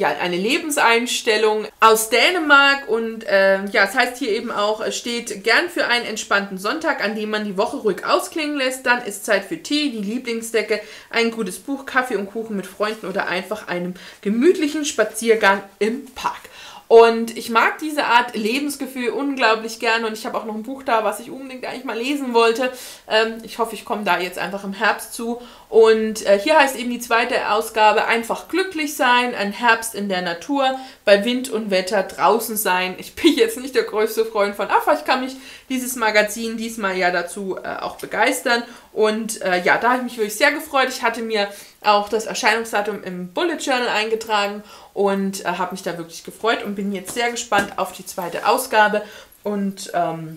A: Lebenseinstellung aus Dänemark. Und ja, es heißt hier eben auch, es steht gern für einen entspannten Sonntag, an dem man die Woche ruhig ausklingen lässt. Dann ist Zeit für Tee, die Lieblingsdecke, ein gutes Buch, Kaffee und Kuchen mit Freunden oder einfach einem gemütlichen Spaziergang im Park. Und ich mag diese Art Lebensgefühl unglaublich gerne und ich habe auch noch ein Buch da, was ich unbedingt eigentlich mal lesen wollte. Ich hoffe, ich komme da jetzt einfach im Herbst zu. Und hier heißt eben die 2. Ausgabe, einfach glücklich sein, ein Herbst in der Natur, bei Wind und Wetter draußen sein. Ich bin jetzt nicht der größte Freund von, vielleicht kann mich dieses Magazin diesmal ja dazu auch begeistern. Und ja, da habe ich mich wirklich sehr gefreut. Ich hatte mir auch das Erscheinungsdatum im Bullet Journal eingetragen und habe mich da wirklich gefreut und bin jetzt sehr gespannt auf die 2. Ausgabe. Und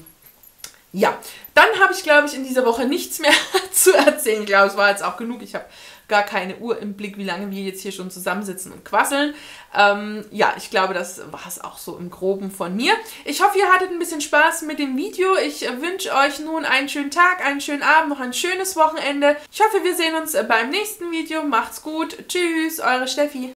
A: ja, dann habe ich, glaube ich, in dieser Woche nichts mehr zu erzählen. Ich glaube, es war jetzt auch genug. Ich habe gar keine Uhr im Blick, wie lange wir jetzt hier schon zusammensitzen und quasseln. Ja, ich glaube, das war es auch so im Groben von mir. Ich hoffe, ihr hattet ein bisschen Spaß mit dem Video. Ich wünsche euch nun einen schönen Tag, einen schönen Abend, noch ein schönes Wochenende. Ich hoffe, wir sehen uns beim nächsten Video. Macht's gut. Tschüss, eure Steffi.